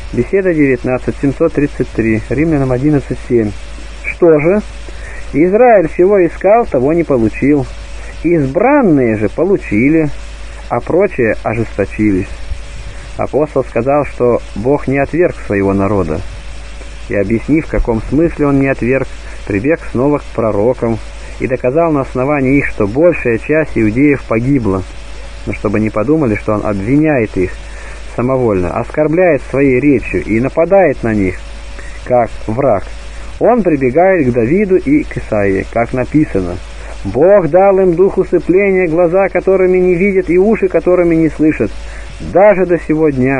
Беседа 19, 733, Римлянам 11:7. Что же? Израиль всего искал, того не получил. Избранные же получили, а прочие ожесточились. Апостол сказал, что Бог не отверг своего народа. И объяснив, в каком смысле он не отверг, прибег снова к пророкам и доказал на основании их, что большая часть иудеев погибла. Но чтобы не подумали, что он обвиняет их самовольно, оскорбляет своей речью и нападает на них, как враг, он прибегает к Давиду и к Исаии, как написано: «Бог дал им дух усыпления, глаза которыми не видят и уши которыми не слышат, даже до сего дня».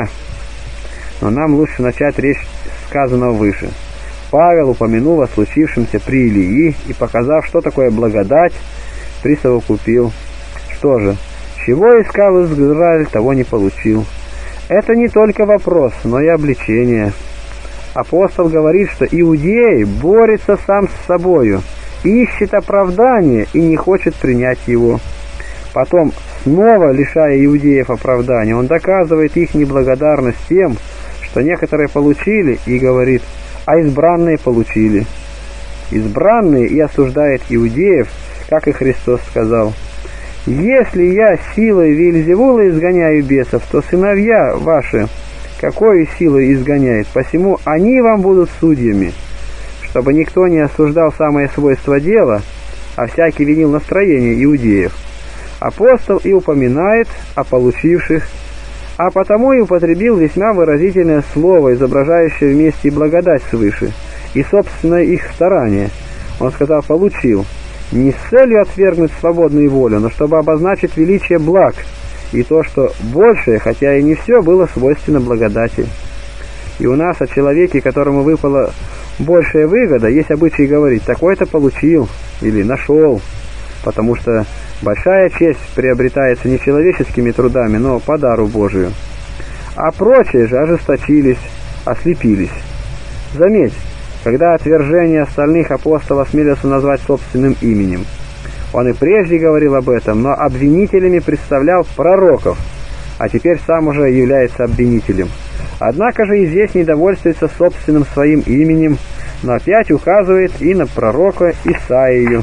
Но нам лучше начать речь сказанного выше. Павел упомянул о случившемся при Илии и, показав, что такое благодать, присовокупил: что же, чего искал Израиль, того не получил. Это не только вопрос, но и обличение. Апостол говорит, что иудей борется сам с собою, ищет оправдания и не хочет принять его. Потом, снова лишая иудеев оправдания, он доказывает их неблагодарность тем, что некоторые получили, и говорит: а избранные получили. Избранные и осуждает иудеев, как и Христос сказал: «Если я силой Веельзевула изгоняю бесов, то сыновья ваши какой силой изгоняет, посему они вам будут судьями». Чтобы никто не осуждал самое свойство дела, а всякий винил настроение иудеев, апостол и упоминает о получивших, а потому и употребил весьма выразительное слово, изображающее вместе и благодать свыше, и собственное их старание. Он сказал «получил», не с целью отвергнуть свободную волю, но чтобы обозначить величие благ, и то, что большее, хотя и не все, было свойственно благодати. И у нас о человеке, которому выпала большая выгода, есть обычай говорить: такой-то получил или нашел, потому что большая честь приобретается не человеческими трудами, но по дару Божию. А прочие же ожесточились, ослепились. Заметь, когда отвержение остальных апостол осмелился назвать собственным именем. Он и прежде говорил об этом, но обвинителями представлял пророков, а теперь сам уже является обвинителем. Однако же и здесь не довольствуется собственным своим именем, но опять указывает и на пророка Исаию.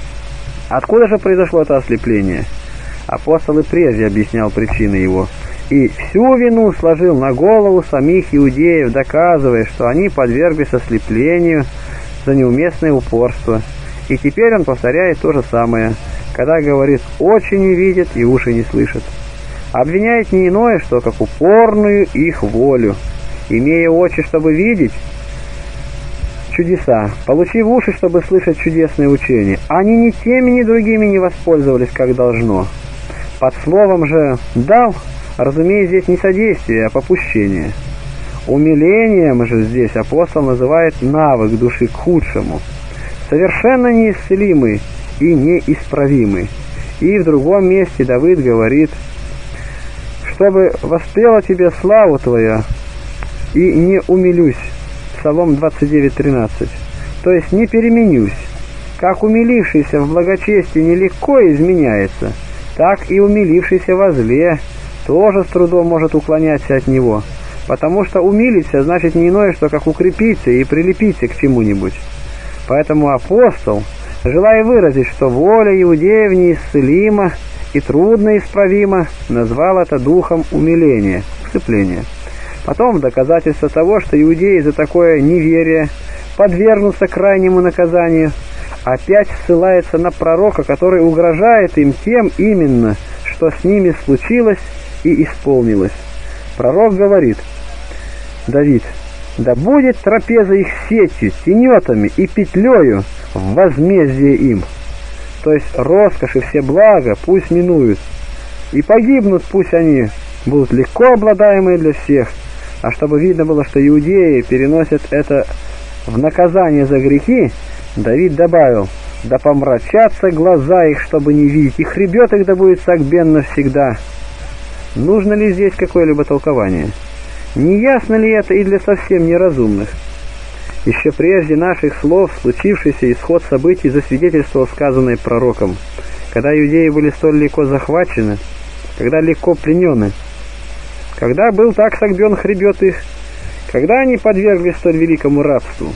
Откуда же произошло это ослепление? Апостол и прежде объяснял причины его, и всю вину сложил на голову самих иудеев, доказывая, что они подверглись ослеплению за неуместное упорство. И теперь он повторяет то же самое, когда говорит: «Очи не видят и уши не слышат». Обвиняет не иное, что как упорную их волю, имея очи, чтобы видеть чудеса, получив уши, чтобы слышать чудесные учения. Они ни теми, ни другими не воспользовались, как должно. Под словом же «дал», разумеется, здесь не содействие, а попущение. Умилением же здесь апостол называет навык души к худшему, совершенно неисцелимый и неисправимый. И в другом месте Давид говорит: «Чтобы воспела тебе славу твоя, и не умилюсь». Псалом 29:13. То есть не переменюсь. Как умилившийся в благочестии нелегко изменяется, так и умилившийся во зле тоже с трудом может уклоняться от него, потому что умилиться значит не иное, что как укрепиться и прилепиться к чему-нибудь. Поэтому апостол, желая выразить, что воля иудеев неисцелима и трудно исправима, назвал это духом умиления, усыпления. Потом, в доказательство того, что иудеи за такое неверие подвергнутся крайнему наказанию, опять ссылается на пророка, который угрожает им тем именно, что с ними случилось и исполнилось. Пророк говорит: «Давид, да будет трапеза их сетью, тенетами и петлею в возмездие им». То есть роскошь и все блага пусть минуют, и погибнут пусть они будут легко обладаемые для всех. А чтобы видно было, что иудеи переносят это в наказание за грехи, Давид добавил: «Да помрачатся глаза их, чтобы не видеть, и хребет их да будет согбен навсегда». Нужно ли здесь какое-либо толкование? Не ясно ли это и для совсем неразумных? Еще прежде наших слов случившийся исход событий засвидетельствовал сказанное пророком, когда иудеи были столь легко захвачены, когда легко пленены, когда был так согбен хребет их, когда они подверглись столь великому рабству.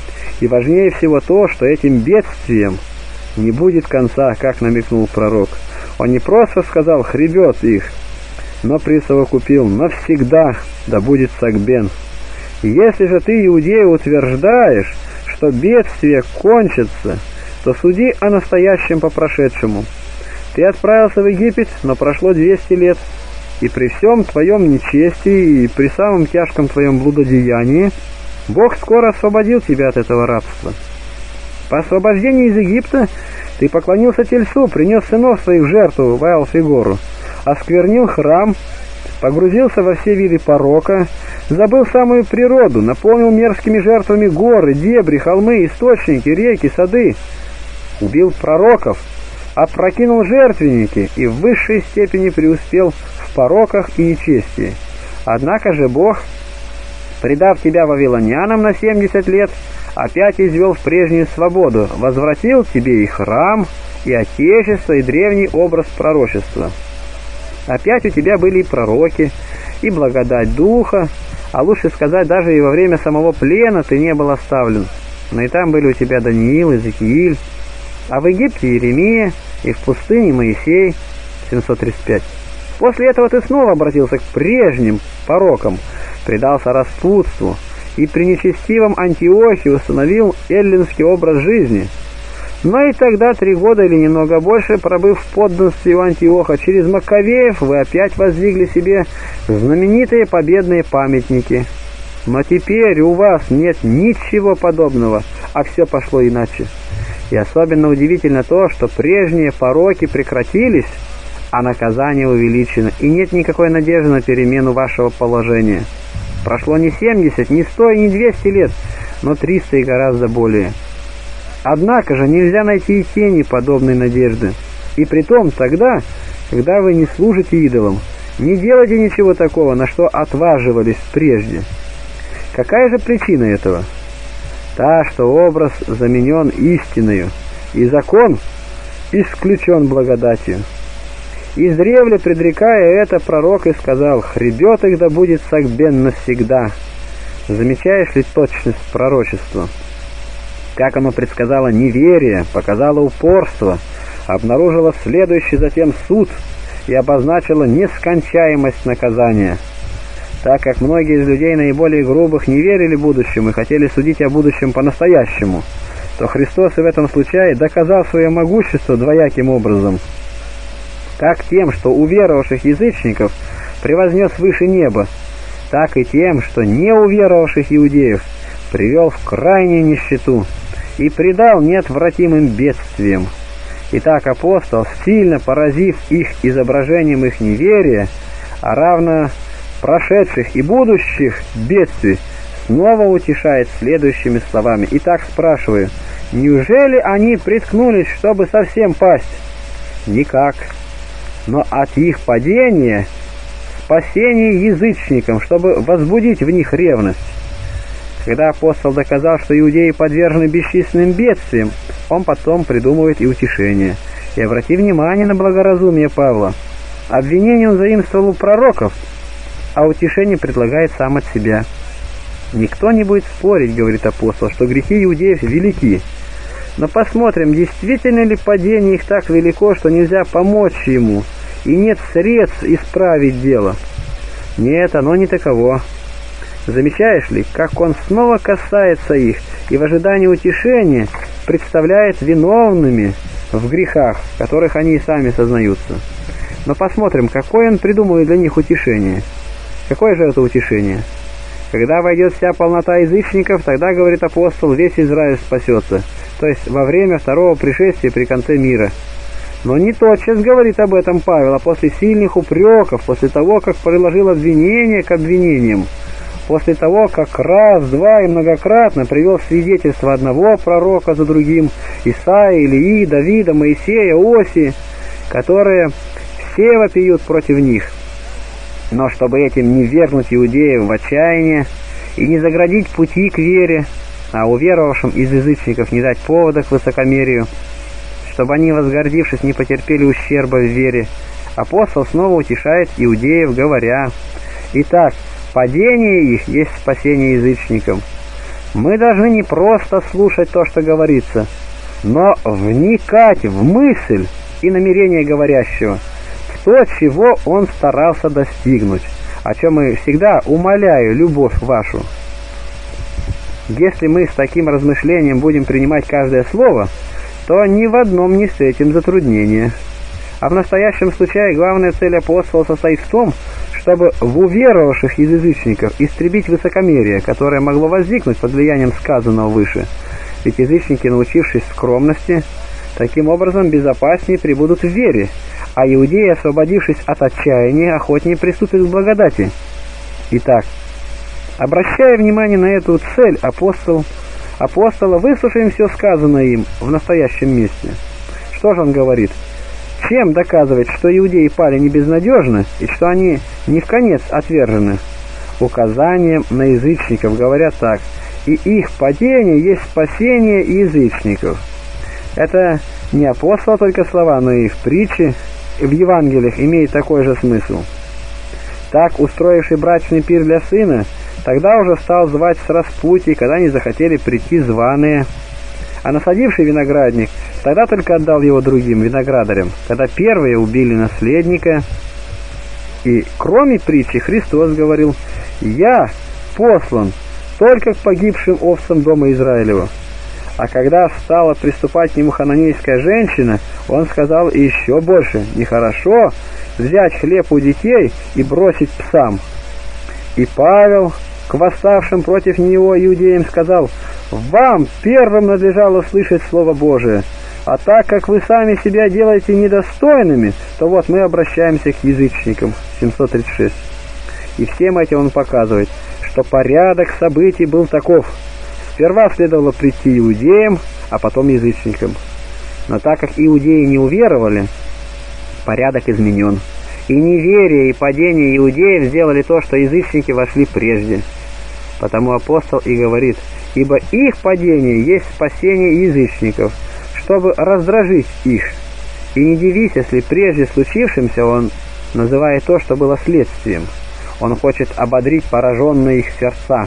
И важнее всего то, что этим бедствием не будет конца, как намекнул пророк. Он не просто сказал «хребет их», но присовокупил «навсегда да будет сагбен». Если же ты, иудея, утверждаешь, что бедствие кончится, то суди о настоящем по прошедшему. Ты отправился в Египет, но прошло 200 лет, и при всем твоем нечестии и при самом тяжком твоем блудодеянии Бог скоро освободил тебя от этого рабства. По освобождении из Египта ты поклонился тельцу, принес сынов своих в жертву Ваал-Фигору, осквернил храм, погрузился во все виды порока, забыл самую природу, наполнил мерзкими жертвами горы, дебри, холмы, источники, реки, сады, убил пророков, опрокинул жертвенники и в высшей степени преуспел в пороках и нечестии. Однако же Бог, предав тебя вавилонянам на 70 лет, опять извел в прежнюю свободу, возвратил тебе и храм, и отечество, и древний образ пророчества. Опять у тебя были и пророки, и благодать духа, а лучше сказать, даже и во время самого плена ты не был оставлен. Но и там были у тебя Даниил, Иезекииль, а в Египте Иеремия, и в пустыне Моисей, 735. После этого ты снова обратился к прежним порокам, предался распутству, и при нечестивом Антиохе установил эллинский образ жизни. Но и тогда 3 года или немного больше, пробыв в подданстве у Антиоха, через Маккавеев вы опять воздвигли себе знаменитые победные памятники. Но теперь у вас нет ничего подобного, а все пошло иначе. И особенно удивительно то, что прежние пороки прекратились, а наказание увеличено, и нет никакой надежды на перемену вашего положения. Прошло не 70, не 100 и не 200 лет, но 300 и гораздо более. Однако же нельзя найти и тени подобной надежды. И притом тогда, когда вы не служите идолам, не делайте ничего такого, на что отваживались прежде. Какая же причина этого? Та, что образ заменен истиною, и закон исключен благодатью. Издревле предрекая это, пророк и сказал: «Хребет их да будет сагбен навсегда». Замечаешь ли точность пророчества? Как оно предсказало неверие, показало упорство, обнаружило следующий затем суд и обозначило нескончаемость наказания. Так как многие из людей наиболее грубых не верили будущему и хотели судить о будущем по-настоящему, то Христос и в этом случае доказал свое могущество двояким образом. Как тем, что уверовавших язычников превознес выше неба, так и тем, что не уверовавших иудеев привел в крайнюю нищету и предал неотвратимым бедствиям. Итак, апостол, сильно поразив их изображением их неверия, а равно прошедших и будущих бедствий, снова утешает следующими словами. Итак, спрашиваю, неужели они приткнулись, чтобы совсем пасть? Никак. Но от их падения спасение язычникам, чтобы возбудить в них ревность. Когда апостол доказал, что иудеи подвержены бесчисленным бедствиям, он потом придумывает и утешение. И обрати внимание на благоразумие Павла. Обвинение он заимствовал у пророков, а утешение предлагает сам от себя. «Никто не будет спорить, — говорит апостол, — что грехи иудеев велики. Но посмотрим, действительно ли падение их так велико, что нельзя помочь ему, и нет средств исправить дело. Нет, оно не таково. Замечаешь ли, как он снова касается их и в ожидании утешения представляет виновными в грехах, в которых они и сами сознаются. Но посмотрим, какое он придумывает для них утешение. Какое же это утешение? Когда войдет вся полнота язычников, тогда, говорит апостол, весь Израиль спасется, то есть во время второго пришествия при конце мира. Но не тотчас говорит об этом Павел, а после сильных упреков, после того, как приложил обвинение к обвинениям, после того, как раз, два и многократно привел свидетельство одного пророка за другим, Исаии, Илии, Давида, Моисея, Осии, которые все вопиют против них. Но чтобы этим не ввергнуть иудеев в отчаяние и не заградить пути к вере, а уверовавшим из язычников не дать повода к высокомерию, чтобы они, возгордившись, не потерпели ущерба в вере, апостол снова утешает иудеев, говоря: «Итак, падение их есть спасение язычникам. Мы должны не просто слушать то, что говорится, но вникать в мысль и намерение говорящего, в то, чего он старался достигнуть, о чем и всегда умоляю любовь вашу. Если мы с таким размышлением будем принимать каждое слово, то ни в одном не встретим затруднения. А в настоящем случае главная цель апостола состоит в том, чтобы в уверовавших из язычников истребить высокомерие, которое могло возникнуть под влиянием сказанного выше. Ведь язычники, научившись скромности, таким образом безопаснее пребудут в вере, а иудеи, освободившись от отчаяния, охотнее приступят к благодати. Итак, обращая внимание на эту цель апостола, выслушаем все сказанное им в настоящем месте. Что же он говорит? Чем доказывает, что иудеи пали не безнадежно и что они не вконец отвержены? Указанием на язычников говорят так: и их падение есть спасение язычников. Это не апостола только слова, но и в притче, и в Евангелиях имеет такой же смысл. Так, устроивший брачный пир для сына, тогда уже стал звать с распутий, когда не захотели прийти званые. А насадивший виноградник тогда только отдал его другим виноградарям, когда первые убили наследника. И кроме притчи Христос говорил: «Я послан только к погибшим овцам дома Израилева». А когда стала приступать к нему хананейская женщина, он сказал еще больше: «Нехорошо взять хлеб у детей и бросить псам». И Павел к восставшим против него иудеям сказал: «Вам первым надлежало слышать Слово Божие, а так как вы сами себя делаете недостойными, то вот мы обращаемся к язычникам». 736. И всем этим он показывает, что порядок событий был таков: сперва следовало прийти иудеям, а потом язычникам. Но так как иудеи не уверовали, порядок изменен. И неверие и падение иудеев сделали то, что язычники вошли прежде. Потому апостол и говорит: «Ибо их падение есть спасение язычников, чтобы раздражить их. И не дивись, если прежде случившимся он называет то, что было следствием. Он хочет ободрить пораженные их сердца».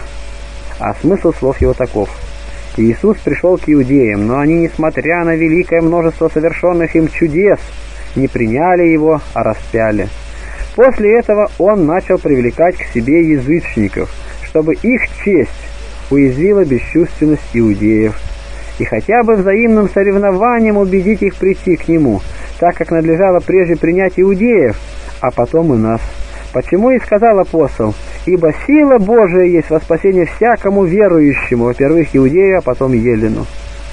А смысл слов его таков: Иисус пришел к иудеям, но они, несмотря на великое множество совершенных им чудес, не приняли его, а распяли. После этого он начал привлекать к себе язычников, чтобы их честь уязвила бесчувственность иудеев, и хотя бы взаимным соревнованием убедить их прийти к нему, так как надлежало прежде принять иудеев, а потом и нас. Почему и сказал апостол: «Ибо сила Божия есть во спасение всякому верующему, во-первых, иудею, а потом елену».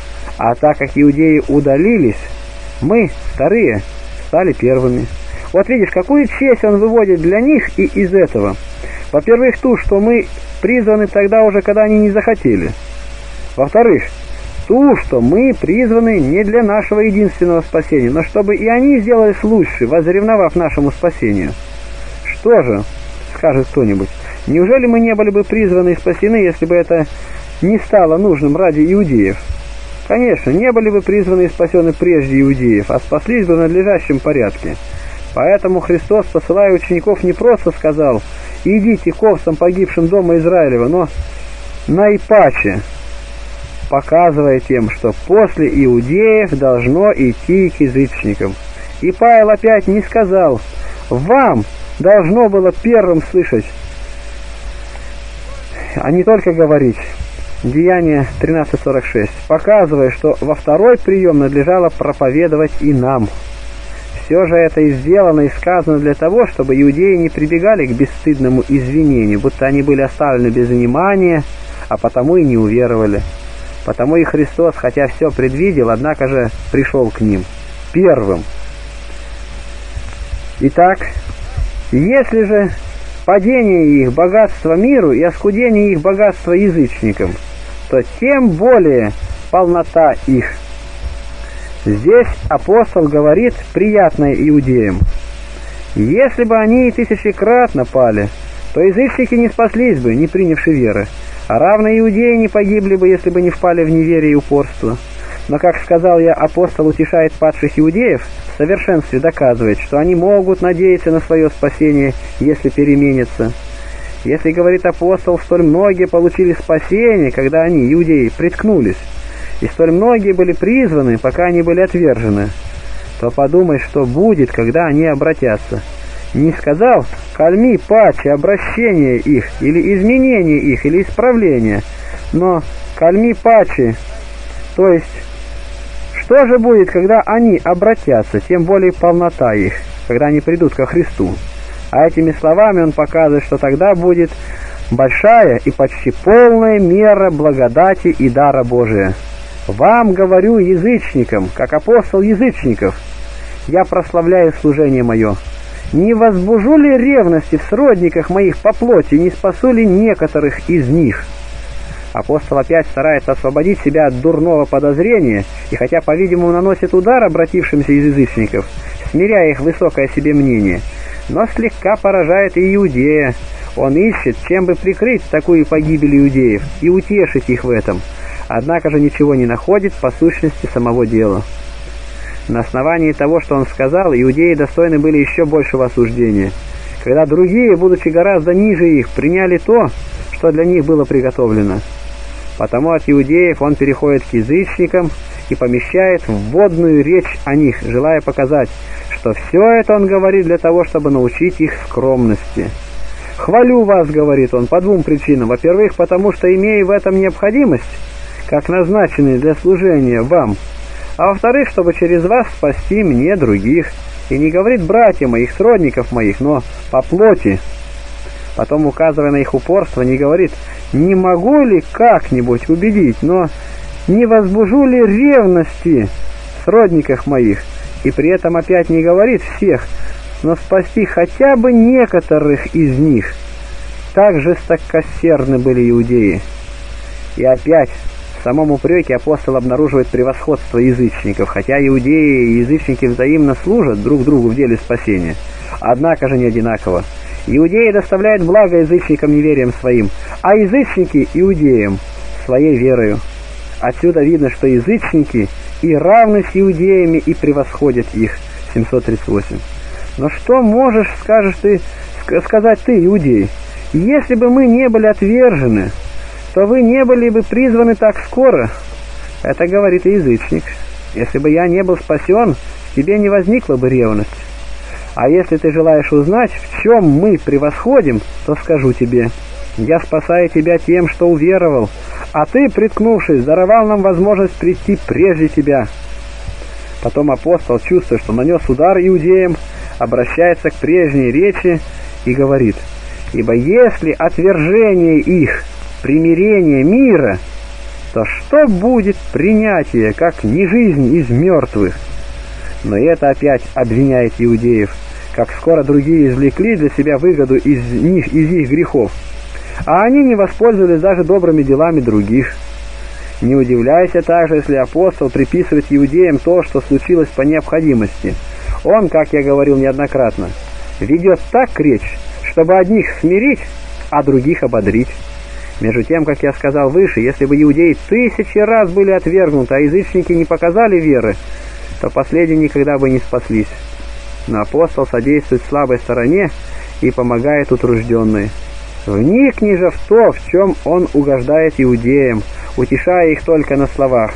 А так как иудеи удалились, мы, вторые, стали первыми. Вот видишь, какую честь он выводит для них и из этого. Во-первых, ту, что мы призваны тогда уже, когда они не захотели. Во-вторых, ту, что мы призваны не для нашего единственного спасения, но чтобы и они сделались лучше, возревновав нашему спасению. Что же, скажет кто-нибудь, неужели мы не были бы призваны и спасены, если бы это не стало нужным ради иудеев? Конечно, не были бы призваны и спасены прежде иудеев, а спаслись бы в надлежащем порядке. Поэтому Христос, посылая учеников, не просто сказал: «Идите к овцам погибшим дома Израилева», но наипаче, показывая тем, что после иудеев должно идти к язычникам. И Павел опять не сказал: «Вам должно было первым слышать», а не только говорить. Деяние 13:46, показывая, что во второй прием надлежало проповедовать и нам. Все же это и сделано, и сказано для того, чтобы иудеи не прибегали к бесстыдному извинению, будто они были оставлены без внимания, а потому и не уверовали. Потому и Христос, хотя все предвидел, однако же пришел к ним первым. Итак, если же падение их богатства миру и оскудение их богатства язычникам, то тем более полнота их. Здесь апостол говорит приятное иудеям: если бы они и тысячекратно пали, то язычники не спаслись бы, не принявши веры, а равно иудеи не погибли бы, если бы не впали в неверие и упорство. Но, как сказал я, апостол утешает падших иудеев, в совершенстве доказывает, что они могут надеяться на свое спасение, если переменятся. Если, говорит апостол, столь многие получили спасение, когда они, иудеи, приткнулись, и столь многие были призваны, пока они были отвержены, то подумай, что будет, когда они обратятся. Не сказал «кальми паче» обращение их, или изменение их, или исправление, но «кальми паче», то есть что же будет, когда они обратятся, тем более полнота их, когда они придут ко Христу. А этими словами он показывает, что тогда будет большая и почти полная мера благодати и дара Божия. «Вам говорю, язычникам, как апостол язычников, я прославляю служение мое. Не возбужу ли ревности в сродниках моих по плоти, не спасу ли некоторых из них?» Апостол опять старается освободить себя от дурного подозрения, и хотя, по-видимому, наносит удар обратившимся из язычников, смиряя их высокое о себе мнение, но слегка поражает и иудея. Он ищет, чем бы прикрыть такую погибель иудеев и утешить их в этом, однако же ничего не находит по сущности самого дела. На основании того, что он сказал, иудеи достойны были еще большего осуждения, когда другие, будучи гораздо ниже их, приняли то, что для них было приготовлено. Потому от иудеев он переходит к язычникам и помещает вводную речь о них, желая показать, что все это он говорит для того, чтобы научить их скромности. «Хвалю вас, — говорит он, — по двум причинам. Во-первых, потому что имею в этом необходимость, как назначенный для служения вам, а во-вторых, чтобы через вас спасти мне других. И не говорит братья моих, сродников моих, но по плоти». Потом, указывая на их упорство, не говорит «не могу ли как-нибудь убедить, но не возбужу ли ревности в сродниках моих». И при этом опять не говорит всех, но спасти хотя бы некоторых из них. Так жестокосердны были иудеи. И опять в самом упреке апостол обнаруживает превосходство язычников, хотя иудеи и язычники взаимно служат друг другу в деле спасения, однако же не одинаково. Иудеи доставляют благо язычникам неверием своим, а язычники иудеям своей верою. Отсюда видно, что язычники и равны с иудеями, и превосходят их. 738. Но что можешь, сказать ты, иудей? Если бы мы не были отвержены, то вы не были бы призваны так скоро. Это говорит и язычник. Если бы я не был спасен, в тебе не возникла бы ревность. А если ты желаешь узнать, в чем мы превосходим, то скажу тебе: я спасаю тебя тем, что уверовал, а ты, приткнувшись, даровал нам возможность прийти прежде тебя. Потом апостол, чувствуя, что нанес удар иудеям, обращается к прежней речи и говорит: ибо если отвержение их примирение мира, то что будет принятие, как не жизнь из мертвых? Но и это опять обвиняет иудеев, как скоро другие извлекли для себя выгоду из их грехов, а они не воспользовались даже добрыми делами других. Не удивляйся также, если апостол приписывает иудеям то, что случилось по необходимости. Он, как я говорил неоднократно, ведет так речь, чтобы одних смирить, а других ободрить. Между тем, как я сказал выше, если бы иудеи 1000 раз были отвергнуты, а язычники не показали веры, то последние никогда бы не спаслись. Но апостол содействует слабой стороне и помогает утружденной. Вникни же в то, в чем он угождает иудеям, утешая их только на словах.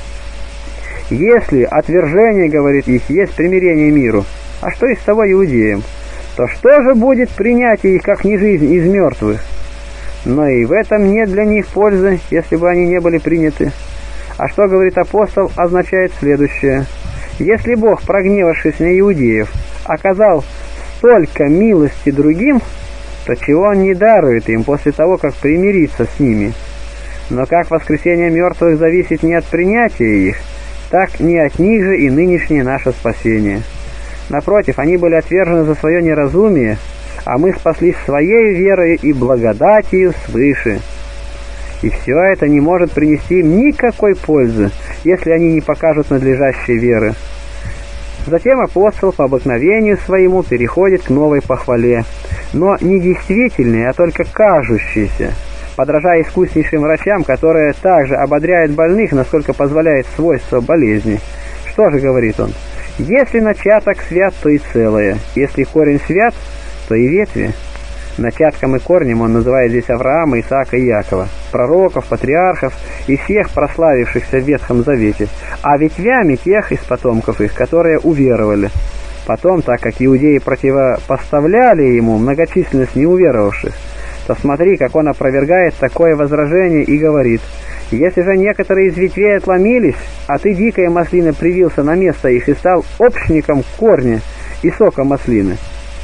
Если отвержение, говорит их, есть примирение миру, а что из того иудеям, то что же будет принятие их, как не жизнь из мертвых? Но и в этом нет для них пользы, если бы они не были приняты. А что, говорит апостол, означает следующее: если Бог, прогневавшись на иудеев, оказал столько милости другим, то чего Он не дарует им после того, как примирится с ними? Но как воскресение мертвых зависит не от принятия их, так не от них же и нынешнее наше спасение. Напротив, они были отвержены за свое неразумие, а мы спаслись своей верой и благодатью свыше. И все это не может принести им никакой пользы, если они не покажут надлежащей веры. Затем апостол по обыкновению своему переходит к новой похвале, но не действительной, а только кажущейся, подражая искуснейшим врачам, которые также ободряют больных, насколько позволяет свойство болезни. Что же говорит он? Если начаток свят, то и целое, если корень свят, то и ветви. Начатком и корнем он называет здесь Авраама, Исаака и Якова, пророков, патриархов и всех прославившихся в Ветхом Завете, а ветвями тех из потомков их, которые уверовали. Потом, так как иудеи противопоставляли ему многочисленность неуверовавших, то смотри, как он опровергает такое возражение и говорит: «Если же некоторые из ветвей отломились, а ты, дикая маслина, привился на место их и стал общником корня и сока маслины».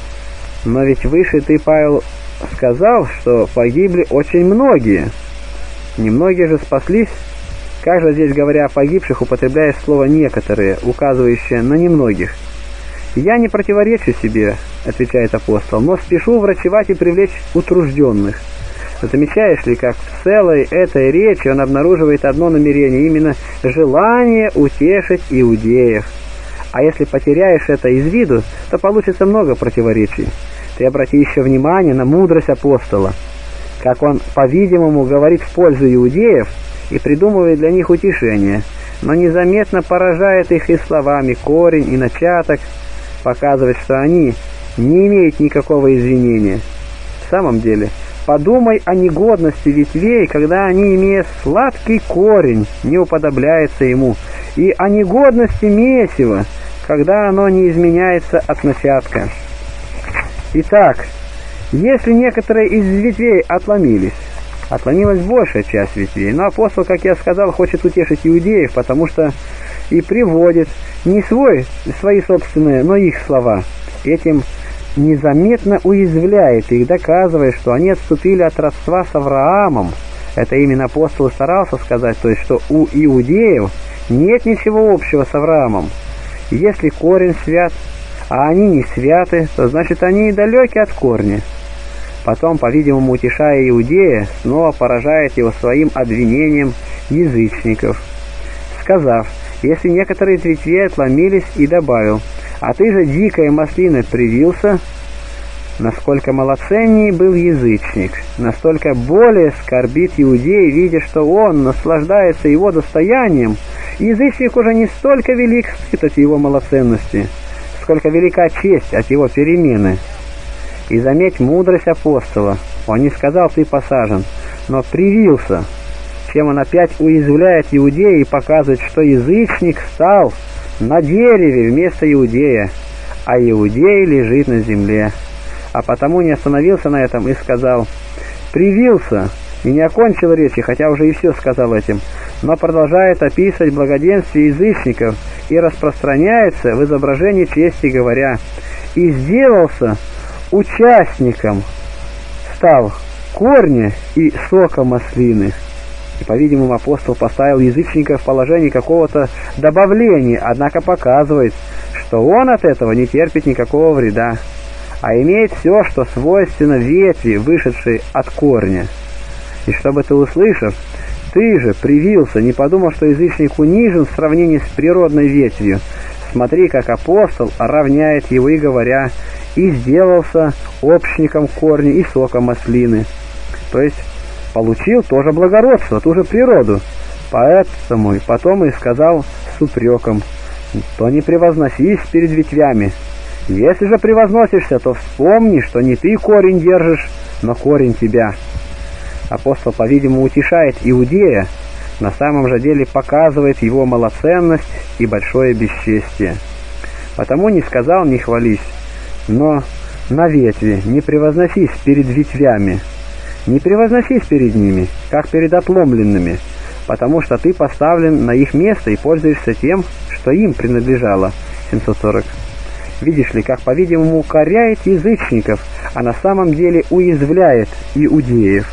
Но ведь выше ты, Павел, сказал, что погибли очень многие. Немногие же спаслись. Как же здесь, говоря о погибших, употребляешь слово «некоторые», указывающее на немногих? «Я не противоречу себе», — отвечает апостол, «но спешу врачевать и привлечь утружденных». Замечаешь ли, как в целой этой речи он обнаруживает одно намерение, именно желание утешить иудеев. А если потеряешь это из виду, то получится много противоречий. Ты обрати еще внимание на мудрость апостола, как он, по-видимому, говорит в пользу иудеев и придумывает для них утешение, но незаметно поражает их и словами корень и начаток, показывает, что они не имеют никакого извинения. В самом деле, подумай о негодности ветвей, когда они, имея сладкий корень, не уподобляются ему, и о негодности месива, когда оно не изменяется от начатка. Итак, если некоторые из ветвей отломилась большая часть ветвей, но апостол, как я сказал, хочет утешить иудеев, потому что и приводит не свои собственные, но их слова. Этим незаметно уязвляет их, доказывая, что они отступили от родства с Авраамом. Это именно апостол старался сказать, то есть, что у иудеев нет ничего общего с Авраамом. Если корень свят, а они не святы, то значит они далеки от корня. Потом, по-видимому, утешая иудея, снова поражает его своим обвинением язычников, сказав: «Если некоторые из ветвей отломились», и добавил: «А ты же, дикая маслина, привился». Насколько малоценней был язычник, настолько более скорбит иудей, видя, что он наслаждается его достоянием. Язычник уже не столько велик стыд от его малоценности, сколько велика честь от его перемены. И заметь мудрость апостола. Он не сказал: «Ты посажен», но привился, чем он опять уязвляет иудея и показывает, что язычник стал на дереве вместо иудея, а иудей лежит на земле. А потому не остановился на этом и сказал: «Привился», и не окончил речи, хотя уже и все сказал этим, но продолжает описывать благоденствие язычников и распространяется в изображении чести, говоря: «И сделался участником, стал корня и сока маслины». И, по-видимому, апостол поставил язычника в положение какого-то добавления, однако показывает, что он от этого не терпит никакого вреда, а имеет все, что свойственно ветви, вышедшей от корня. И чтобы ты, услышав, ты же привился, не подумав, что язычник унижен в сравнении с природной ветвью. Смотри, как апостол равняет его и говоря: «И сделался общником корня и сока маслины». То есть получил тоже благородство, ту же природу. Поэтому и потом и сказал с упреком: «То не превозносись перед ветвями. Если же превозносишься, то вспомни, что не ты корень держишь, но корень тебя». Апостол, по-видимому, утешает иудея, на самом же деле показывает его малоценность и большое бесчестие. Потому не сказал: «Не хвались», но на ветви не превозносись перед ветвями, не превозносись перед ними, как перед отломленными, потому что ты поставлен на их место и пользуешься тем, что им принадлежало. 740. Видишь ли, как, по-видимому, укоряет язычников, а на самом деле уязвляет иудеев.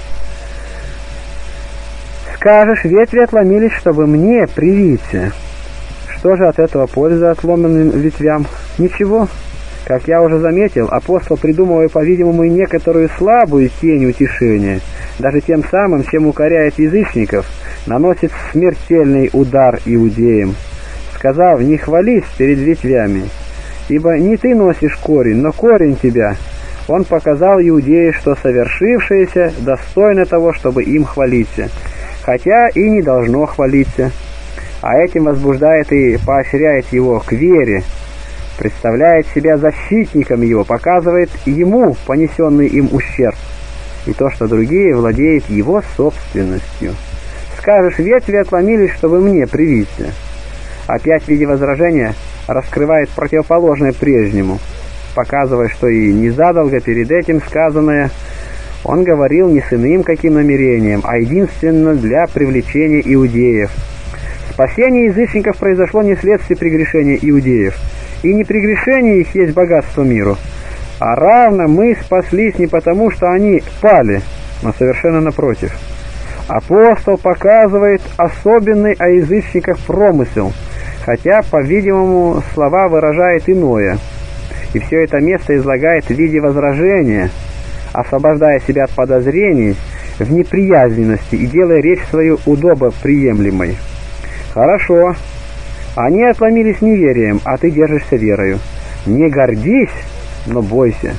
Скажешь: «Ветви отломились, чтобы мне привиться». Что же от этого польза отломленным ветвям? Ничего. Как я уже заметил, апостол, придумывая, по-видимому, и некоторую слабую тень утешения, даже тем самым, чем укоряет язычников, наносит смертельный удар иудеям, сказав: «Не хвались перед ветвями, ибо не ты носишь корень, но корень тебя». Он показал иудеям, что совершившееся достойно того, чтобы им хвалиться, хотя и не должно хвалиться, а этим возбуждает и поощряет его к вере, представляет себя защитником его, показывает ему понесенный им ущерб, и то, что другие владеют его собственностью. Скажешь, ветви отломились, чтобы мне привиться. Опять в виде возражения раскрывает противоположное прежнему, показывая, что и незадолго перед этим сказанное он говорил не с иным каким намерением, а единственно для привлечения иудеев. Спасение язычников произошло не вследствие прегрешения иудеев, и не прегрешение их есть богатство миру, а равно мы спаслись не потому, что они пали, но совершенно напротив. Апостол показывает особенный о язычниках промысел, хотя, по-видимому, слова выражает иное, и все это место излагает в виде возражения, освобождая себя от подозрений в неприязненности и делая речь свою удобоприемлемой. Хорошо, они отломились неверием, а ты держишься верою. Не гордись, но бойся.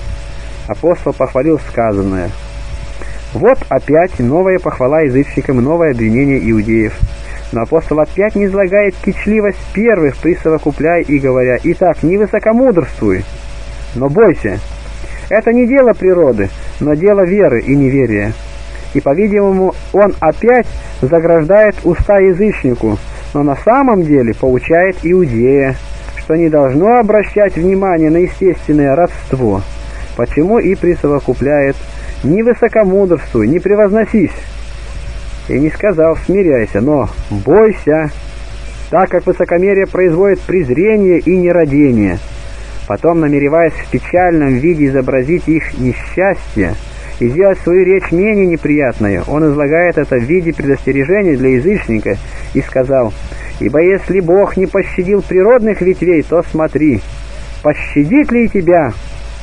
Апостол похвалил сказанное. Вот опять новая похвала язычникам, новое обвинение иудеев. Но апостол опять не излагает кичливость первых, присовокупляя и говоря: «Итак, не высокомудрствуй, но бойся». Это не дело природы, но дело веры и неверия. И, по-видимому, он опять заграждает уста язычнику, но на самом деле поучает иудея, что не должно обращать внимание на естественное родство, почему и присовокупляет: «Не высокомудрствуй, не превозносись». И не сказал: «Смиряйся», но «бойся», так как высокомерие производит презрение и нерадение. Потом, намереваясь в печальном виде изобразить их несчастье и сделать свою речь менее неприятной, он излагает это в виде предостережения для язычника и сказал: «Ибо если Бог не пощадил природных ветвей, то смотри, пощадит ли и тебя?»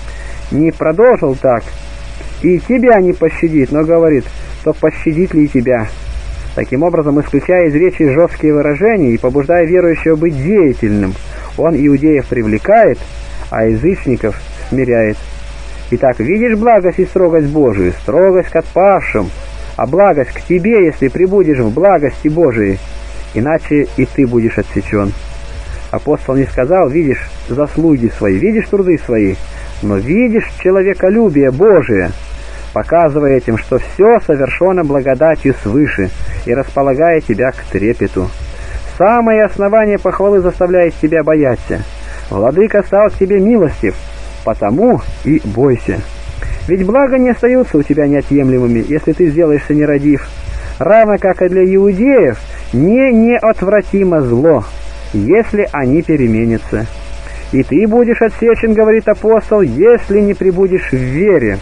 Не продолжил так: «И тебя не пощадит», но говорит: «То пощадит ли и тебя?» Таким образом, исключая из речи жесткие выражения и побуждая верующего быть деятельным, он иудеев привлекает, а язычников смиряет. Итак, видишь благость и строгость Божию, строгость к отпавшим, а благость к тебе, если пребудешь в благости Божией, иначе и ты будешь отсечен. Апостол не сказал: видишь заслуги свои, видишь труды свои, но видишь человеколюбие Божие, показывая этим, что все совершено благодатью свыше и располагая тебя к трепету. Самое основание похвалы заставляет тебя бояться. Владыка стал к тебе милостив, потому и бойся. Ведь блага не остаются у тебя неотъемлемыми, если ты сделаешься нерадив. Равно как и для иудеев неотвратимо зло, если они переменятся. И ты будешь отсечен, говорит апостол, если не пребудешь в вере.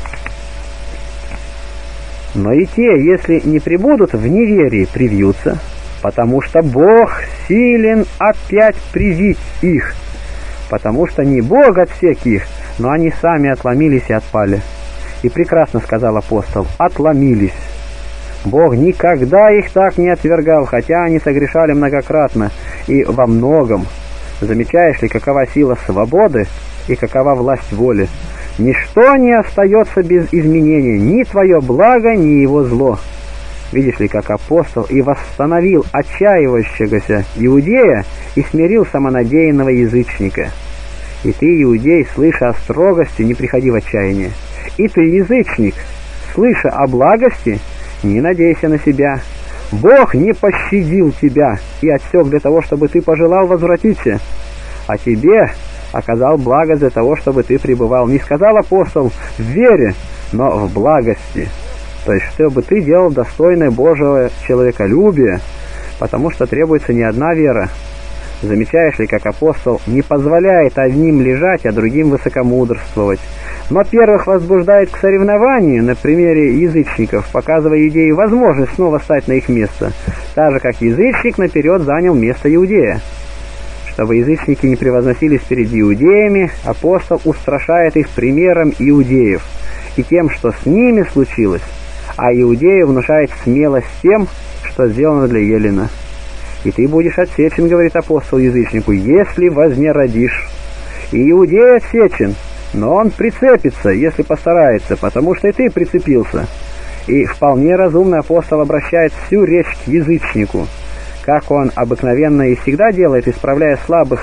Но и те, если не пребудут в неверии, привьются, потому что Бог силен опять привить их, потому что не Бог отсек их, но они сами отломились и отпали. И прекрасно сказал апостол: отломились. Бог никогда их так не отвергал, хотя они согрешали многократно и во многом. Замечаешь ли, какова сила свободы и какова власть воли? Ничто не остается без изменения, ни твое благо, ни его зло. Видишь ли, как апостол и восстановил отчаивающегося иудея и смирил самонадеянного язычника. И ты, иудей, слыша о строгости, не приходи в отчаяние. И ты, язычник, слыша о благости, не надейся на себя. Бог не пощадил тебя и отсек для того, чтобы ты пожелал возвратиться, а тебе оказал благость для того, чтобы ты пребывал. Не сказал апостол в вере, но в благости. То есть, чтобы ты делал достойное Божьего человеколюбия, потому что требуется не одна вера. Замечаешь ли, как апостол не позволяет одним лежать, а другим высокомудрствовать, но первых возбуждает к соревнованию на примере язычников, показывая иудею возможность снова стать на их место, так же, как язычник наперед занял место иудея. Чтобы язычники не превозносились перед иудеями, апостол устрашает их примером иудеев и тем, что с ними случилось, а иудею внушает смелость тем, что сделано для Елена. «И ты будешь отсечен, — говорит апостол язычнику, — если вознеродишь». И иудей отсечен, но он прицепится, если постарается, потому что и ты прицепился. И вполне разумный апостол обращает всю речь к язычнику, как он обыкновенно и всегда делает, исправляя слабых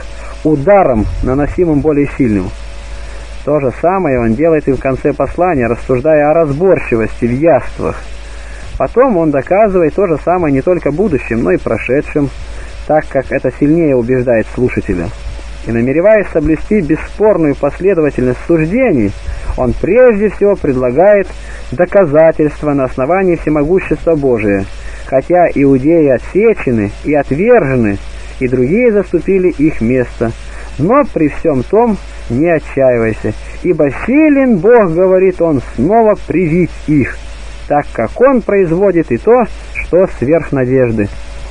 ударом, наносимым более сильным. То же самое он делает и в конце послания, рассуждая о разборчивости в яствах. Потом он доказывает то же самое не только будущим, но и прошедшим, так как это сильнее убеждает слушателя. И намереваясь соблюсти бесспорную последовательность суждений, он прежде всего предлагает доказательства на основании всемогущества Божия, хотя иудеи отсечены и отвержены, и другие заступили их место. Но при всем том не отчаивайся, ибо силен Бог, говорит он, снова привить их, так как он производит и то, что сверх надежды.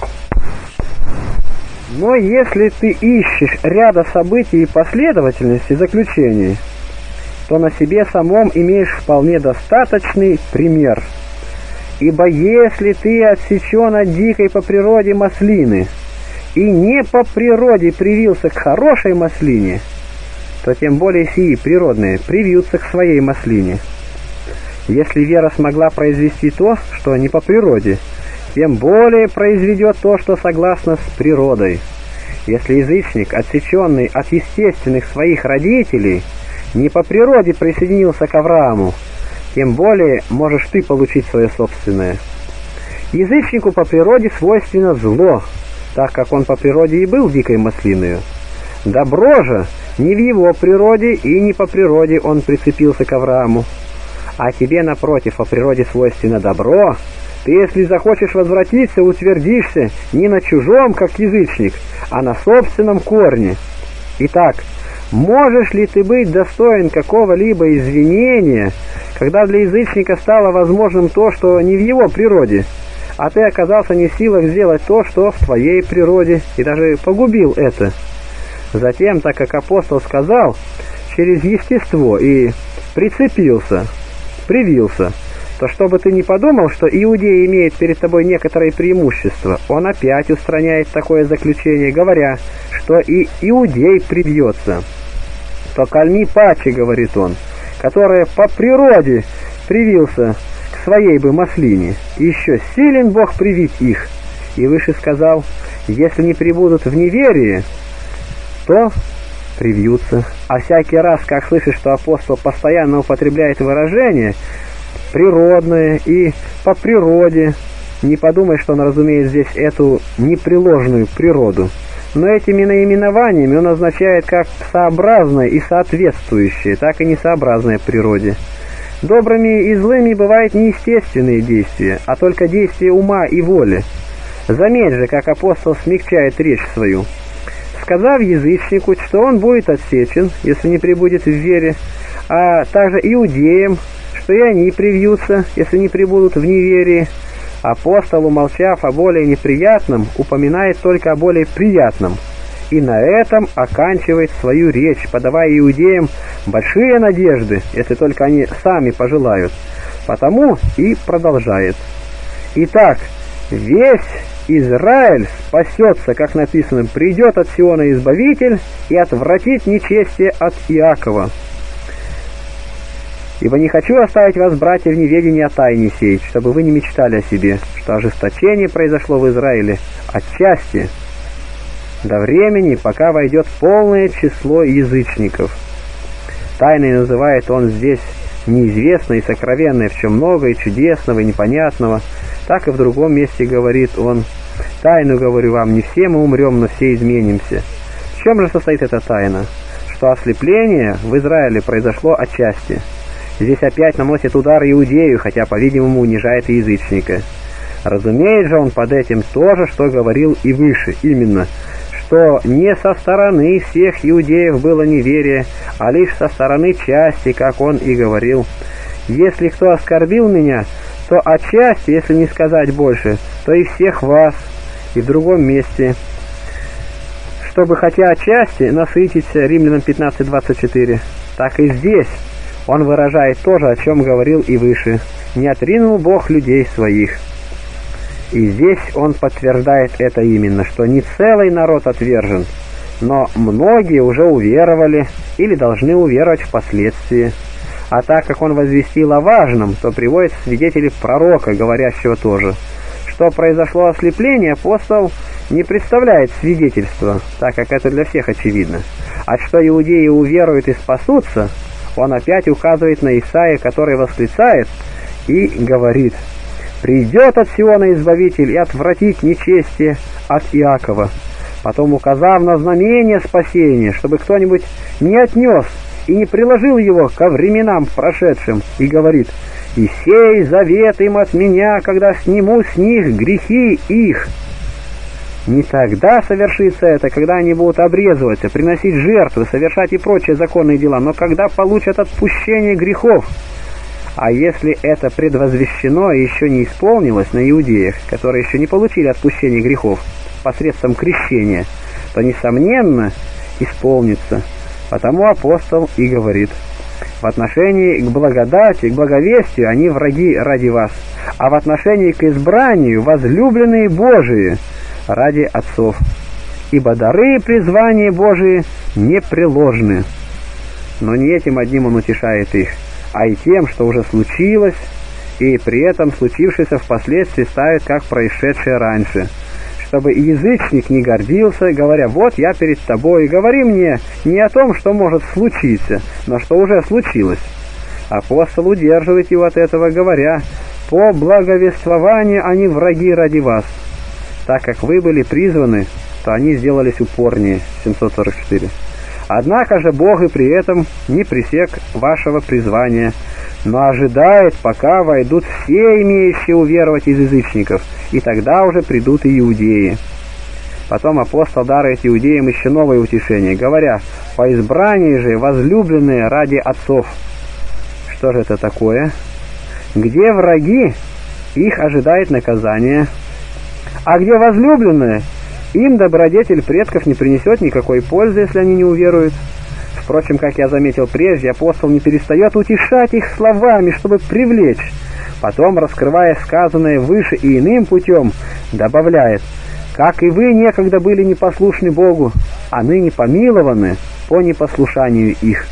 Но если ты ищешь ряда событий и последовательности заключений, то на себе самом имеешь вполне достаточный пример. Ибо если ты отсечен от дикой по природе маслины и не по природе привился к хорошей маслине, то тем более сии природные привьются к своей маслине. Если вера смогла произвести то, что не по природе, тем более произведет то, что согласно с природой. Если язычник, отсеченный от естественных своих родителей, не по природе присоединился к Аврааму, тем более можешь ты получить свое собственное. Язычнику по природе свойственно зло, так как он по природе и был дикой маслиною. Добро же не в его природе и не по природе он прицепился к Аврааму. А тебе, напротив, по природе свойственно добро. Ты, если захочешь возвратиться, утвердишься не на чужом, как язычник, а на собственном корне. Итак, можешь ли ты быть достоин какого-либо извинения, когда для язычника стало возможным то, что не в его природе, а ты оказался не в силах сделать то, что в твоей природе, и даже погубил это? Затем, так как апостол сказал, через естество и привился, то чтобы ты не подумал, что иудей имеет перед тобой некоторые преимущества, он опять устраняет такое заключение, говоря, что и иудей привьется. То кальми паче, говорит он, которая по природе привился к своей бы маслине, и еще силен Бог привить их. И выше сказал, если не прибудут в неверии, то привьются. А всякий раз, как слышишь, что апостол постоянно употребляет выражение природное и по природе, не подумай, что он разумеет здесь эту непреложную природу. Но этими наименованиями он означает как сообразное и соответствующее, так и несообразное природе. Добрыми и злыми бывают не естественные действия, а только действия ума и воли. Заметь же, как апостол смягчает речь свою. Сказав язычнику, что он будет отсечен, если не пребудет в вере, а также иудеям, что и они привьются, если не пребудут в неверии, апостол, умолчав о более неприятном, упоминает только о более приятном, и на этом оканчивает свою речь, подавая иудеям большие надежды, если только они сами пожелают. Потому и продолжает. Итак, весь Израиль спасется, как написано, придет от Сиона Избавитель и отвратит нечестие от Иакова. Ибо не хочу оставить вас, братья, в неведении о тайне сей, чтобы вы не мечтали о себе, что ожесточение произошло в Израиле отчасти до времени, пока войдет полное число язычников. Тайной называет он здесь неизвестное и сокровенное, в чем много и чудесного, и непонятного. Так и в другом месте говорит он: «Тайну говорю вам, не все мы умрем, но все изменимся». В чем же состоит эта тайна? Что ослепление в Израиле произошло отчасти. Здесь опять наносит удар иудею, хотя, по-видимому, унижает и язычника. Разумеет же он под этим то же, что говорил и выше, именно, что не со стороны всех иудеев было неверие, а лишь со стороны части, как он и говорил. «Если кто оскорбил меня, то отчасти, если не сказать больше, то и всех вас». И в другом месте, чтобы хотя отчасти насытиться, Римлянам 15:24, так и здесь он выражает то же, о чем говорил и выше: «Не отринул Бог людей своих». И здесь он подтверждает это именно, что не целый народ отвержен, но многие уже уверовали или должны уверовать впоследствии. А так как он возвестил о важном, то приводит свидетелей пророка, говорящего тоже, что произошло ослепление, апостол не представляет свидетельства, так как это для всех очевидно. А что иудеи уверуют и спасутся, он опять указывает на Исаия, который восклицает и говорит: «Придет от Сиона Избавитель и отвратит нечестие от Иакова». Потом, указав на знамение спасения, чтобы кто-нибудь не отнес и не приложил его ко временам прошедшим, и говорит: «И сей завет им от меня, когда сниму с них грехи их». Не тогда совершится это, когда они будут обрезываться, приносить жертвы, совершать и прочие законные дела, но когда получат отпущение грехов. А если это предвозвещено и еще не исполнилось на иудеях, которые еще не получили отпущение грехов посредством крещения, то, несомненно, исполнится. Потому апостол и говорит: в отношении к благодати, к благовестию они враги ради вас, а в отношении к избранию возлюбленные Божии ради отцов. Ибо дары и призвания Божии непреложны. Но не этим одним он утешает их, а и тем, что уже случилось, и при этом случившееся впоследствии ставит как происшедшее раньше, чтобы язычник не гордился, говоря: «Вот я перед тобой, и говори мне не о том, что может случиться, но что уже случилось». Апостол удерживает его от этого, говоря: «По благовествованию они враги ради вас. Так как вы были призваны, то они сделались упорнее». 744. Однако же Бог и при этом не пресек вашего призвания, но ожидает, пока войдут все имеющие уверовать из язычников, и тогда уже придут и иудеи. Потом апостол дарует иудеям еще новое утешение, говоря: «По избранию же возлюбленные ради отцов». Что же это такое? Где враги, их ожидает наказание, а где возлюбленные, им добродетель предков не принесет никакой пользы, если они не уверуют. Впрочем, как я заметил прежде, апостол не перестает утешать их словами, чтобы привлечь. Потом, раскрывая сказанное выше и иным путем, добавляет: «Как и вы некогда были непослушны Богу, а ныне помилованы по непослушанию их,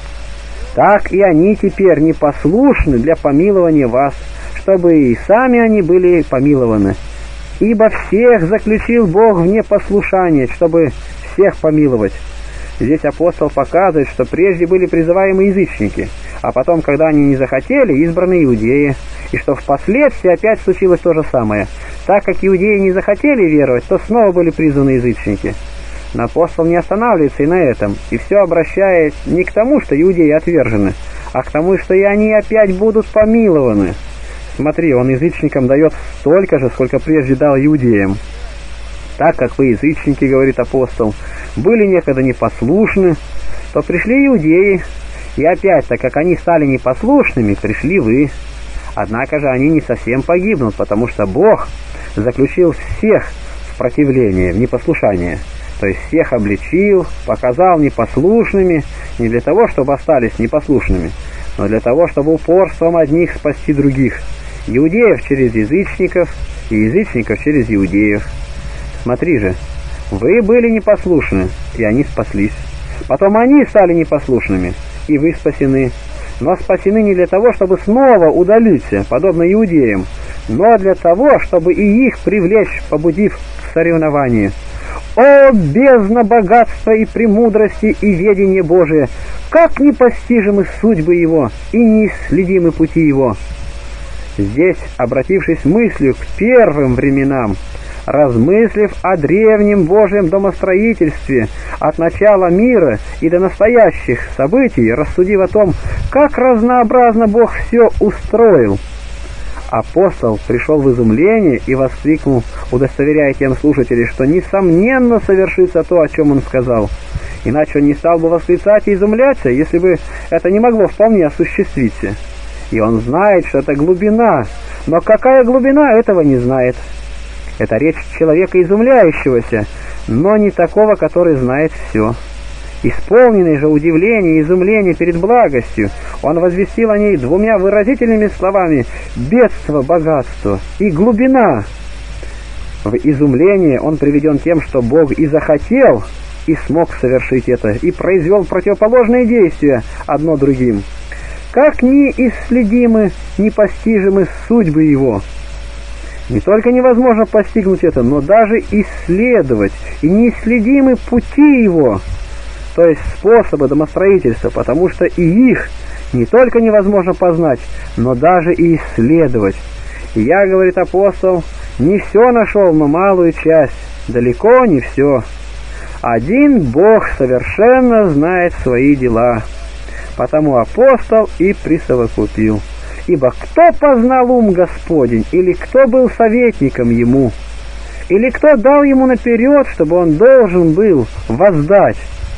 так и они теперь непослушны для помилования вас, чтобы и сами они были помилованы. Ибо всех заключил Бог в непослушание, чтобы всех помиловать». Здесь апостол показывает, что прежде были призываемы язычники, а потом, когда они не захотели, избраны иудеи, и что впоследствии опять случилось то же самое. Так как иудеи не захотели веровать, то снова были призваны язычники. Но апостол не останавливается и на этом, и все обращает не к тому, что иудеи отвержены, а к тому, что и они опять будут помилованы. Смотри, он язычникам дает столько же, сколько прежде дал иудеям. Так как вы, язычники, говорит апостол, были некогда непослушны, то пришли иудеи, и опять, так как они стали непослушными, пришли вы. Однако же они не совсем погибнут, потому что Бог заключил всех в противление, в непослушание, то есть всех обличил, показал непослушными, не для того, чтобы остались непослушными, но для того, чтобы упорством одних спасти других, иудеев через язычников и язычников через иудеев. Смотри же, вы были непослушны, и они спаслись. Потом они стали непослушными, и вы спасены. Но спасены не для того, чтобы снова удалиться, подобно иудеям, но для того, чтобы и их привлечь, побудив к соревнованию. О, бездна богатства и премудрости и ведения Божия! Как непостижимы судьбы Его и неисследимы пути Его! Здесь, обратившись мыслью к первым временам, размыслив о древнем Божьем домостроительстве от начала мира и до настоящих событий, рассудив о том, как разнообразно Бог все устроил, апостол пришел в изумление и воскликнул, удостоверяя тем слушателей, что несомненно совершится то, о чем он сказал. Иначе он не стал бы восклицать и изумляться, если бы это не могло вполне осуществиться. И он знает, что это глубина, но какая глубина, этого не знает. Это речь человека изумляющегося, но не такого, который знает все. Исполненный же удивления и изумления перед благостью, он возвестил о ней двумя выразительными словами: «бедство, богатство» и «глубина». В изумлении он приведен тем, что Бог и захотел, и смог совершить это, и произвел противоположные действия одно другим. Как неисследимы, непостижимы судьбы Его. Не только невозможно постигнуть это, но даже исследовать, и неисследимы пути его, то есть способы домостроительства, потому что и их не только невозможно познать, но даже и исследовать. И я, говорит апостол, не все нашел, но малую часть, далеко не все. Один Бог совершенно знает свои дела, потому апостол и присовокупил. Ибо кто познал ум Господень, или кто был советником ему, или кто дал ему наперед, чтобы он должен был воздать?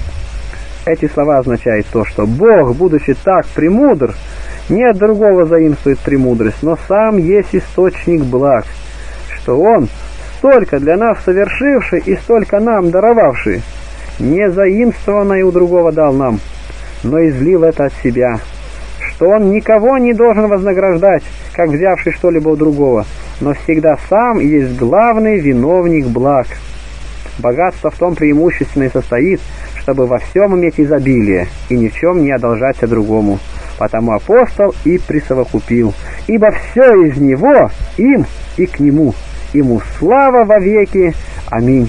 Эти слова означают то, что Бог, будучи так премудр, не от другого заимствует премудрость, но сам есть источник благ, что Он, столько для нас совершивший и столько нам даровавший, не заимствованное у другого дал нам, но излил это от себя, что Он никого не должен вознаграждать, как взявший что-либо у другого, но всегда сам есть главный виновник благ. Богатство в том преимущественно и состоит, чтобы во всем иметь изобилие и ни в чем не одолжаться другому. Потому апостол и присовокупил, ибо все из него, им и к нему, ему слава во веки. Аминь.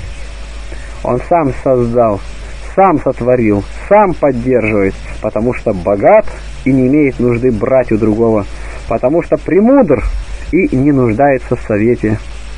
Он сам создал, сам сотворил, сам поддерживает, потому что богат и не имеет нужды брать у другого, потому что премудр и не нуждается в совете.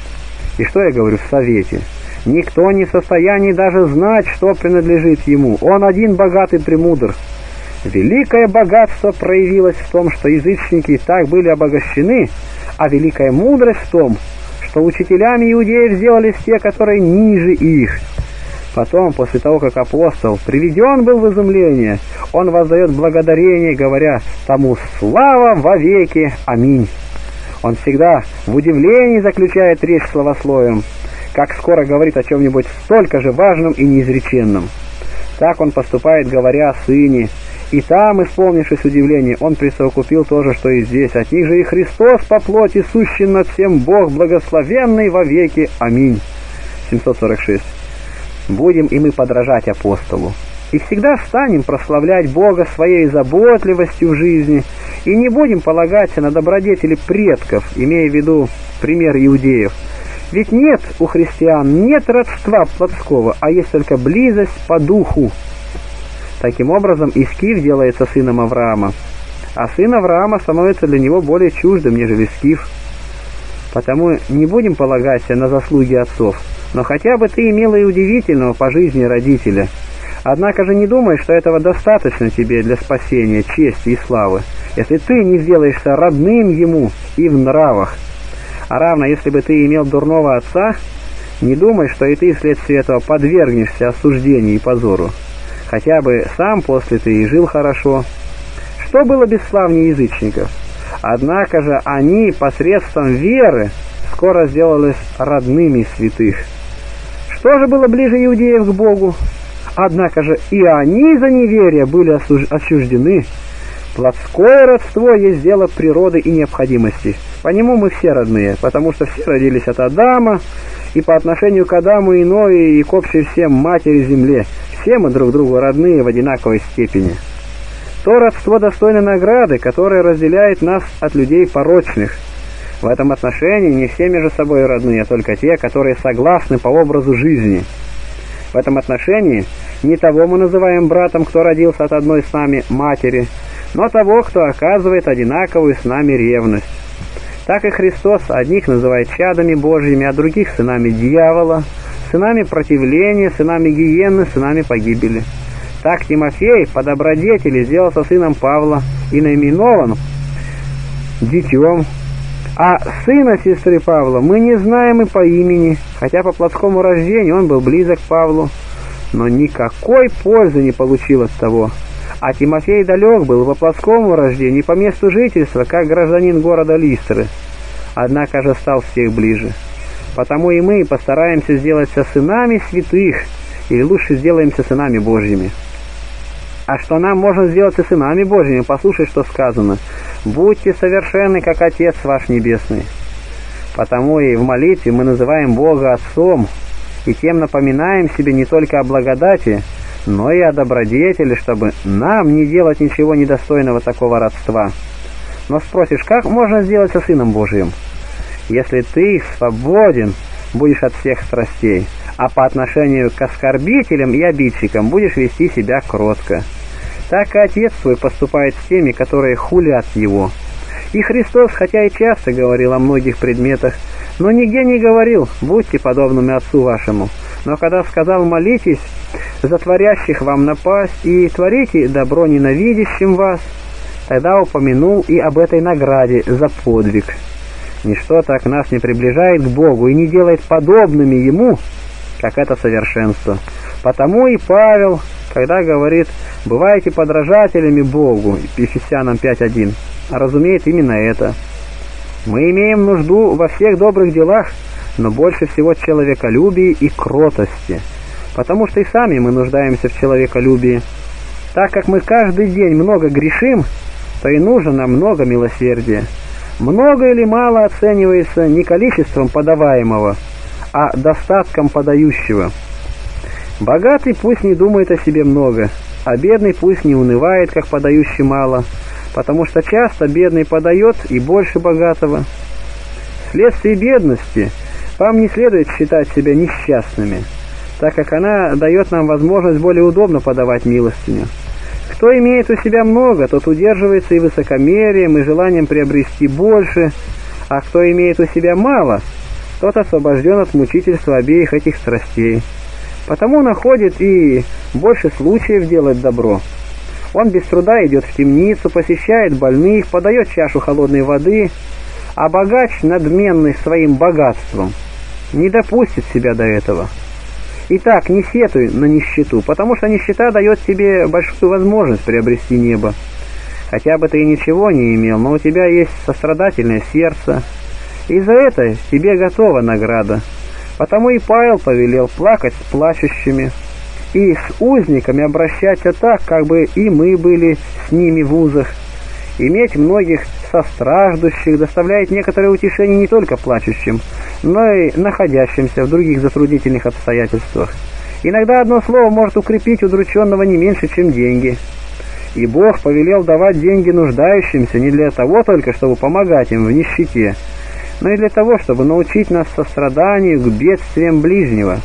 И что я говорю в совете? Никто не в состоянии даже знать, что принадлежит ему. Он один богат и премудр. Великое богатство проявилось в том, что язычники так были обогащены, а великая мудрость в том, что учителями иудеев сделались те, которые ниже их. Потом, после того, как апостол приведен был в изумление, он воздает благодарение, говоря: «Тому слава вовеки. Аминь». Он всегда в удивлении заключает речь словословием, как скоро говорит о чем-нибудь столько же важном и неизреченном. Так он поступает, говоря о Сыне. И там, исполнившись удивления, он присовокупил то же, что и здесь. От них же и Христос по плоти сущен над всем Бог, благословенный во веки. Аминь. 746. Будем и мы подражать апостолу. И всегда станем прославлять Бога своей заботливостью в жизни, и не будем полагаться на добродетели предков, имея в виду пример иудеев. Ведь нет у христиан, нет родства плотского, а есть только близость по духу. Таким образом, Искив делается сыном Авраама, а сын Авраама становится для него более чуждым, нежели Скиф. Потому не будем полагаться на заслуги отцов, но хотя бы ты имела и удивительного по жизни родителя. Однако же не думай, что этого достаточно тебе для спасения, чести и славы, если ты не сделаешься родным ему и в нравах. А равно, если бы ты имел дурного отца, не думай, что и ты вследствие этого подвергнешься осуждению и позору. Хотя бы сам после ты и жил хорошо. Что было бесславнее язычников? Однако же они посредством веры скоро сделались родными святых. Что же было ближе иудеев к Богу? Однако же и они за неверие были отчуждены. Плотское родство есть дело природы и необходимости. По нему мы все родные, потому что все родились от Адама, и по отношению к Адаму и Ное, и к общей всем матери земле. Все мы друг другу родные в одинаковой степени. То родство достойно награды, которое разделяет нас от людей порочных. В этом отношении не все между собой родные, а только те, которые согласны по образу жизни. В этом отношении не того мы называем братом, кто родился от одной с нами матери, но того, кто оказывает одинаковую с нами ревность. Так и Христос одних называет чадами Божьими, а других сынами дьявола, сынами противления, сынами гиенны, сынами погибели. Так Тимофей по добродетели сделался сыном Павла и наименован дитем, а сына сестры Павла мы не знаем и по имени, хотя по плотскому рождению он был близок к Павлу, но никакой пользы не получил от того. А Тимофей далек был по плотскому рождению и по месту жительства, как гражданин города Листры, однако же стал всех ближе. Потому и мы постараемся сделаться сынами святых, или лучше сделаемся сынами Божьими. А что нам можно сделать и сынами Божьими, послушай, что сказано: «Будьте совершенны, как Отец ваш Небесный». Потому и в молитве мы называем Бога Отцом, и тем напоминаем себе не только о благодати, но и о добродетели, чтобы нам не делать ничего недостойного такого родства. Но спросишь, как можно сделаться сыном Божьим? если ты свободен будешь от всех страстей, а по отношению к оскорбителям и обидчикам будешь вести себя кротко. Так и Отец твой поступает с теми, которые хулят Его. И Христос, хотя и часто говорил о многих предметах, но нигде не говорил: будьте подобными Отцу вашему. Но когда сказал: молитесь за творящих вам напасть и творите добро ненавидящим вас, тогда упомянул и об этой награде за подвиг. Ничто так нас не приближает к Богу и не делает подобными Ему, как это совершенство. Потому и Павел, когда говорит: бывайте подражателями Богу, Ефесянам 5:1, разумеет именно это. Мы имеем нужду во всех добрых делах, но больше всего человеколюбии и кротости, потому что и сами мы нуждаемся в человеколюбии. Так как мы каждый день много грешим, то и нужно нам много милосердия. Много или мало оценивается не количеством подаваемого, а достатком подающего. Богатый пусть не думает о себе много, а бедный пусть не унывает, как подающий мало, потому что часто бедный подает и больше богатого. Вследствие бедности вам не следует считать себя несчастными, так как она дает нам возможность более удобно подавать милостыню. Кто имеет у себя много, тот удерживается и высокомерием, и желанием приобрести больше, а кто имеет у себя мало, тот освобожден от мучительства обеих этих страстей. Потому находит и больше случаев делать добро. Он без труда идет в темницу, посещает больных, подает чашу холодной воды, а богач, надменный своим богатством, не допустит себя до этого. Итак, не сетуй на нищету, потому что нищета дает тебе большую возможность приобрести небо. Хотя бы ты и ничего не имел, но у тебя есть сострадательное сердце, и за это тебе готова награда. Потому и Павел повелел плакать с плачущими, и с узниками обращаться так, как бы и мы были с ними в узах. Иметь многих состраждущих доставляет некоторое утешение не только плачущим, но и находящимся в других затруднительных обстоятельствах. Иногда одно слово может укрепить удрученного не меньше, чем деньги. И Бог повелел давать деньги нуждающимся не для того только, чтобы помогать им в нищете, но и для того, чтобы научить нас состраданию к бедствиям ближнего.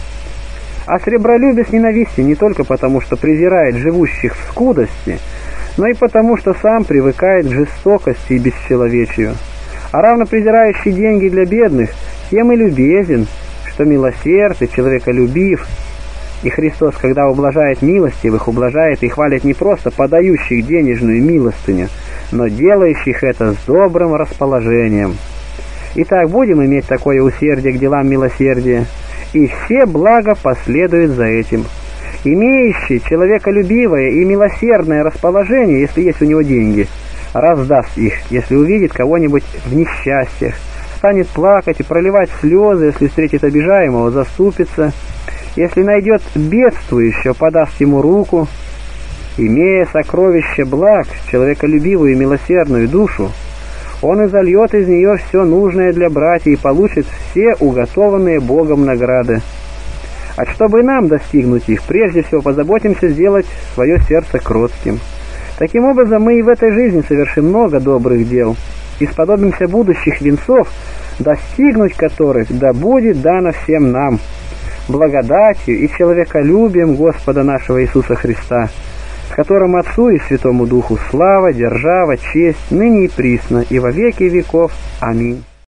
А сребролюбец ненавистен не только потому, что презирает живущих в скудости, но и потому, что сам привыкает к жестокости и бесчеловечию. А равно презирающий деньги для бедных, тем и любезен, что милосерд и человеколюбив. И Христос, когда ублажает милостивых, ублажает и хвалит не просто подающих денежную милостыню, но делающих это с добрым расположением. Итак, будем иметь такое усердие к делам милосердия, и все блага последуют за этим. Имеющий человеколюбивое и милосердное расположение, если есть у него деньги, раздаст их, если увидит кого-нибудь в несчастьях, станет плакать и проливать слезы, если встретит обижаемого, заступится, если найдет бедствующего, подаст ему руку. Имея сокровище благ, человеколюбивую и милосердную душу, он изольет из нее все нужное для братьев и получит все уготованные Богом награды. А чтобы нам достигнуть их, прежде всего позаботимся сделать свое сердце кротким. Таким образом, мы и в этой жизни совершим много добрых дел и сподобимся будущих венцов, достигнуть которых да будет дано всем нам, благодатью и человеколюбием Господа нашего Иисуса Христа, с которым Отцу и Святому Духу слава, держава, честь, ныне и присно, и во веки веков. Аминь.